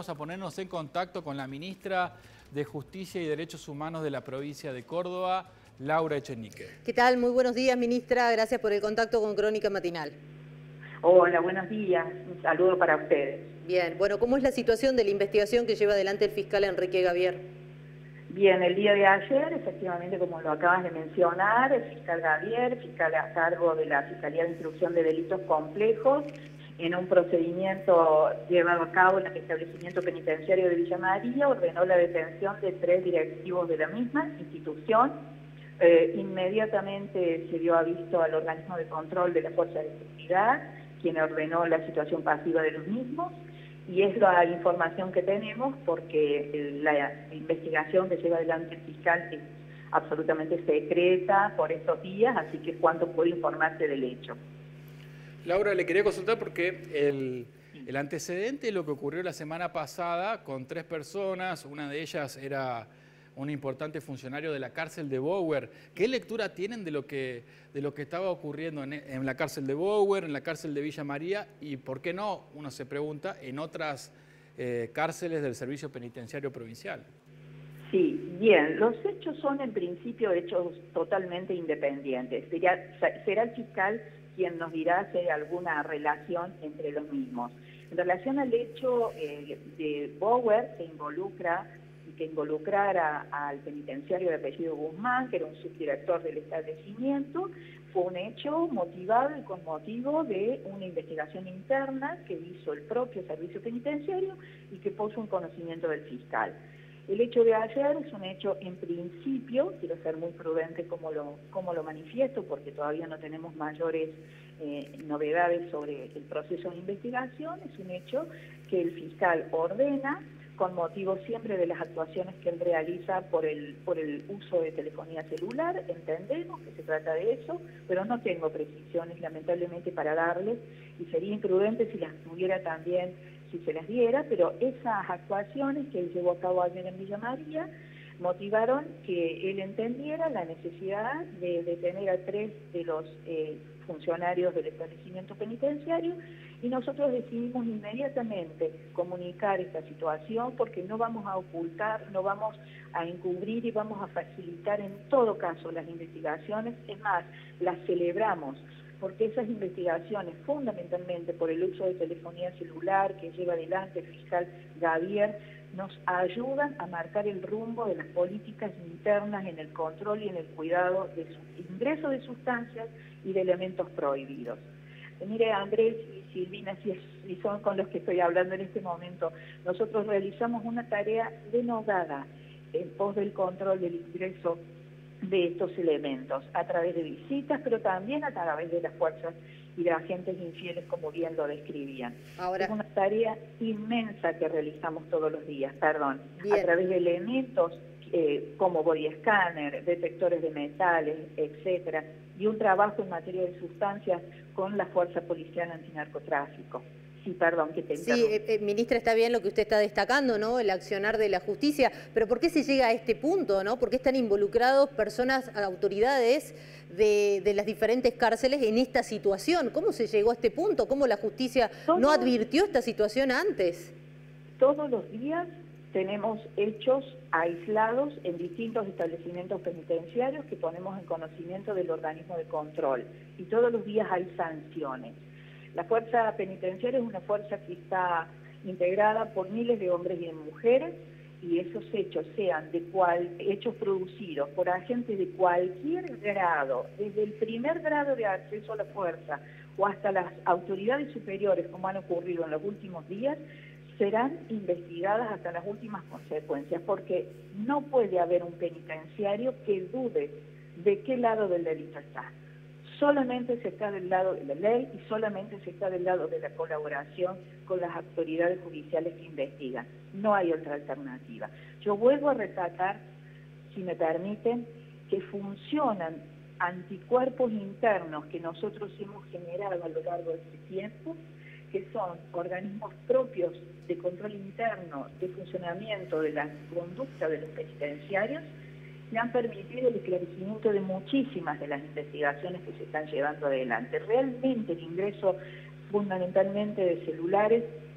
vamos a ponernos en contacto con la ministra de Justicia y Derechos Humanos de la provincia de Córdoba, Laura Echenique. ¿Qué tal? Muy buenos días, ministra. Gracias por el contacto con Crónica Matinal. Hola, buenos días. Un saludo para ustedes. Bien, bueno, ¿cómo es la situación de la investigación que lleva adelante el fiscal Enrique Gavier? Bien, el día de ayer, efectivamente, como lo acabas de mencionar, el fiscal Gavier, fiscal a cargo de la Fiscalía de Instrucción de Delitos Complejos, en un procedimiento llevado a cabo en el establecimiento penitenciario de Villa María, ordenó la detención de 3 directivos de la misma institución. Inmediatamente se dio aviso al organismo de control de la Fuerza de Seguridad, quien ordenó la situación pasiva de los mismos, y es la información que tenemos porque la investigación que lleva adelante el fiscal es absolutamente secreta por estos días, así que cuánto puede informarse del hecho. Laura, le quería consultar porque el antecedente de lo que ocurrió la semana pasada con 3 personas, una de ellas era un importante funcionario de la cárcel de Bower. ¿Qué lectura tienen de lo que estaba ocurriendo en la cárcel de Bower, en la cárcel de Villa María y, por qué no, uno se pregunta, en otras cárceles del Servicio Penitenciario Provincial? Sí, bien, los hechos son en principio hechos totalmente independientes. Será el fiscal quien nos dirá si hay alguna relación entre los mismos. En relación al hecho de Bower, que involucrara al penitenciario de apellido Guzmán, que era un subdirector del establecimiento, fue un hecho motivado y con motivo de una investigación interna que hizo el propio servicio penitenciario y que puso en conocimiento del fiscal. El hecho de ayer es un hecho en principio, quiero ser muy prudente como lo manifiesto, porque todavía no tenemos mayores novedades sobre el proceso de investigación, es un hecho que el fiscal ordena con motivo siempre de las actuaciones que él realiza por el uso de telefonía celular. Entendemos que se trata de eso, pero no tengo precisiones lamentablemente para darles, y sería imprudente si las tuviera también, si se las diera, pero esas actuaciones que él llevó a cabo ayer en Villa María motivaron que él entendiera la necesidad de detener a 3 de los funcionarios del establecimiento penitenciario, y nosotros decidimos inmediatamente comunicar esta situación porque no vamos a ocultar, no vamos a encubrir y vamos a facilitar en todo caso las investigaciones. Es más, las celebramos porque esas investigaciones, fundamentalmente por el uso de telefonía celular que lleva adelante el fiscal Gavier, nos ayudan a marcar el rumbo de las políticas internas en el control y en el cuidado de su ingreso de sustancias y de elementos prohibidos. Mire, Andrés y Silvina, si son con los que estoy hablando en este momento, nosotros realizamos una tarea denodada en pos del control del ingreso de estos elementos, a través de visitas, pero también a través de las fuerzas y de agentes infieles, como bien lo describían. Ahora, es una tarea inmensa que realizamos todos los días, a través de elementos como body scanner, detectores de metales, etcétera, y un trabajo en materia de sustancias con la Fuerza Policial Antinarcotráfico. Sí, perdón, que te interrumpo. Sí, ministra, está bien lo que usted está destacando, ¿no? El accionar de la justicia, pero ¿por qué se llega a este punto, no? ¿Por qué están involucrados personas, autoridades de las diferentes cárceles en esta situación? ¿Cómo se llegó a este punto? ¿Cómo la justicia no advirtió esta situación antes? Todos los días tenemos hechos aislados en distintos establecimientos penitenciarios que ponemos en conocimiento del organismo de control, y todos los días hay sanciones. La fuerza penitenciaria es una fuerza que está integrada por miles de hombres y de mujeres, y esos hechos sean hechos producidos por agentes de cualquier grado, desde el primer grado de acceso a la fuerza o hasta las autoridades superiores, como han ocurrido en los últimos días, serán investigadas hasta las últimas consecuencias, porque no puede haber un penitenciario que dude de qué lado del delito está. Solamente se está del lado de la ley y solamente se está del lado de la colaboración con las autoridades judiciales que investigan. No hay otra alternativa. Yo vuelvo a resaltar, si me permiten, que funcionan anticuerpos internos que nosotros hemos generado a lo largo de este tiempo, que son organismos propios de control interno, de funcionamiento de la conducta de los penitenciarios, que han permitido el esclarecimiento de muchísimas de las investigaciones que se están llevando adelante. Realmente el ingreso fundamentalmente de celulares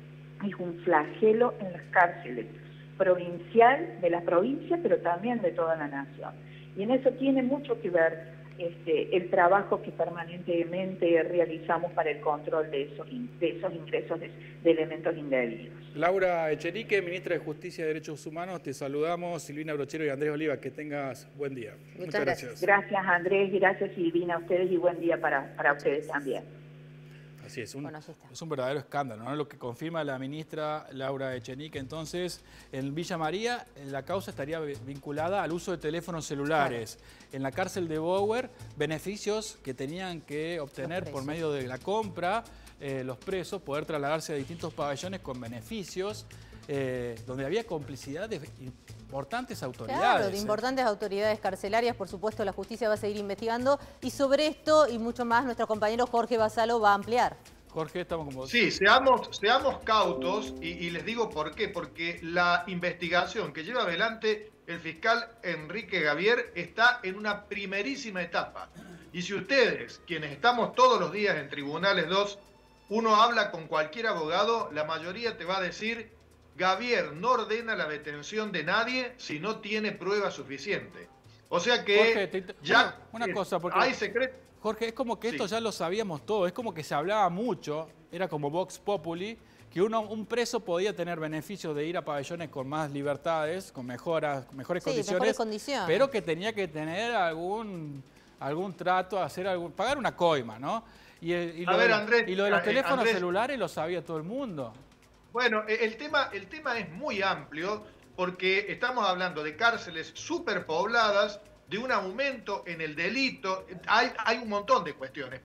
es un flagelo en las cárceles, provincial, de las provincias, pero también de toda la nación. Y en eso tiene mucho que ver el trabajo que permanentemente realizamos para el control de esos ingresos de elementos indebidos. Laura Echenique, ministra de Justicia y Derechos Humanos, te saludamos, Silvina Brochero y Andrés Oliva, que tengas buen día. Muchas gracias. Gracias Andrés, gracias Silvina, a ustedes y buen día para ustedes también. Así es, es un verdadero escándalo, ¿no? Lo que confirma la ministra Laura Echenique. Entonces, en Villa María la causa estaría vinculada al uso de teléfonos celulares. Claro. En la cárcel de Bower, beneficios que tenían que obtener por medio de la compra, los presos, poder trasladarse a distintos pabellones con beneficios, donde había complicidad de importantes autoridades. Claro, de importantes autoridades carcelarias. Por supuesto, la justicia va a seguir investigando. Y sobre esto y mucho más, nuestro compañero Jorge Basalo va a ampliar. Jorge, estamos con vos. Sí, seamos cautos y les digo por qué. Porque la investigación que lleva adelante el fiscal Enrique Gavier está en una primerísima etapa. Y si ustedes, quienes estamos todos los días en Tribunales 2, uno habla con cualquier abogado, la mayoría te va a decir: Gavier no ordena la detención de nadie si no tiene prueba suficiente. O sea que Jorge, ya una cosa, porque hay secreto. Jorge, es como que esto sí, ya lo sabíamos todo, es como que se hablaba mucho, era como Vox Populi, que un preso podía tener beneficios de ir a pabellones con más libertades, con mejores condiciones, pero que tenía que tener algún trato, pagar una coima, ¿no? Y lo de los teléfonos Andrés, celulares lo sabía todo el mundo. Bueno, el tema es muy amplio porque estamos hablando de cárceles superpobladas, de un aumento en el delito, hay un montón de cuestiones.